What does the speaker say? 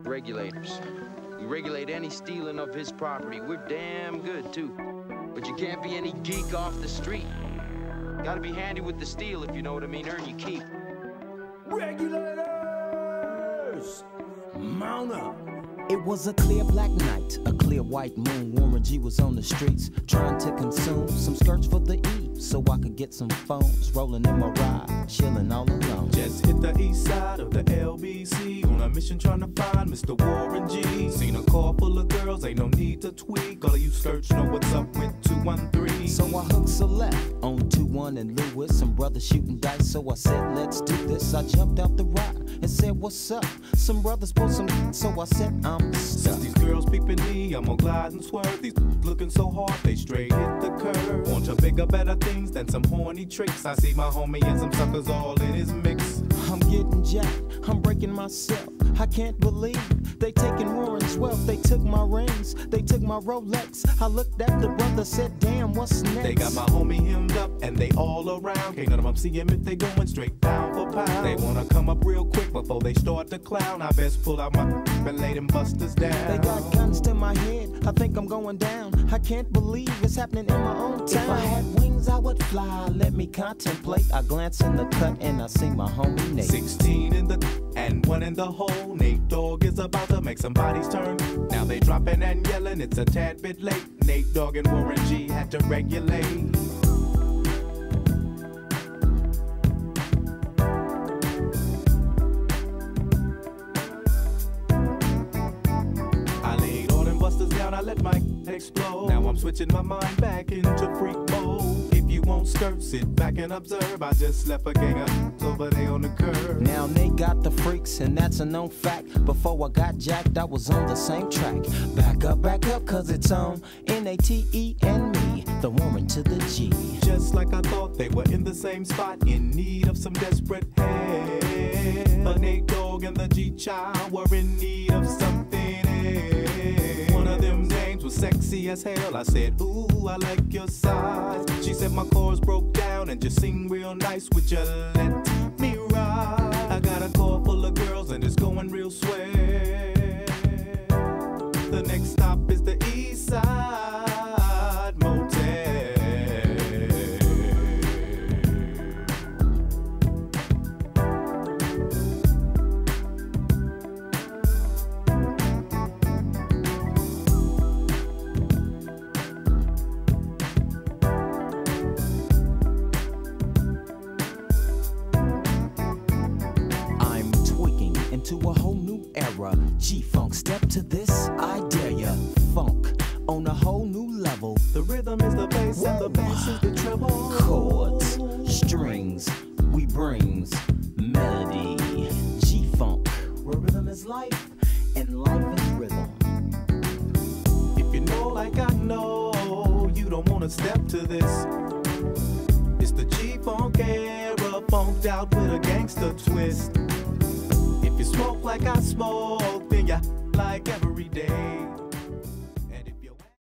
Regulators. We regulate any stealing of his property. We're damn good, too. But you can't be any geek off the street. Gotta be handy with the steel, if you know what I mean. Earn your keep. Regulators! Mount up! It was a clear black night, a clear white moon. Warren G was on the streets, trying to consume some skirts for the E, so I could get some phones. Rolling in my ride, chilling all alone. Just hit the east side of the LBC, on a mission trying to find Mr. Warren G. Seen a car full of girls, ain't no need to tweak. All of you skirts know what's up with 213. So I hooked select on 21 and Lewis, some brothers shooting dice. So I said, let's do this. I jumped out the ride and said, what's up? Some brothers pulled some, so I said, I'm stuck. Since these girls peeping me, I'm gonna glide and swerve. These looking so hard, they straight hit the curve. Want to bigger, better things than some horny tricks. I see my homie and some suckers all in his mix. I'm getting jacked, I'm breaking myself. I can't believe they taking Warren's wealth. They took my rings, they took my Rolex. I looked at the brother, said, damn, what's next? They got my homie hemmed up and they all around. Can't none of them see him if they going straight pound for pound. They wanna come up real quick before they start to clown. I best pull out my and lay them busters down. They got guns to my head, I think I'm going down. I can't believe it's happening in my own town. If I had wings, I would fly, let me contemplate. I glance in the cut and I see my homie Nate. 16 in the and 1 in the hole. Nate Dogg is about to make some bodies turn. Now they dropping and yelling, it's a tad bit late. Nate Dogg and Warren G had to regulate. I let my explode. Now I'm switching my mind back into freak mode. If you won't skirt, sit back and observe. I just left a gang of over there on the curb. Now they got the freaks, and that's a known fact. Before I got jacked, I was on the same track. Back up, cause it's on N-A-T-E and me, the Warren to the G. Just like I thought, they were in the same spot, in need of some desperate help. But Nate Dogg and the G-Child were in need of something else. One of them dames was sexy as hell. I said, ooh, I like your size. She said my chords broke down and just sing real nice. Would you let me ride? I got a car full of girls and it's going real swell. The next stop is the East Side Motel. To a whole new era, G-Funk, step to this, I dare ya. Funk on a whole new level. The rhythm is the bass and the bass is the treble. Chords, strings, we brings melody. G-Funk, where rhythm is life and life is rhythm. If you know like I know, you don't wanna step to this. It's the G-Funk era, funked out with a gangster twist. If you smoke like I smoke, then you like every day.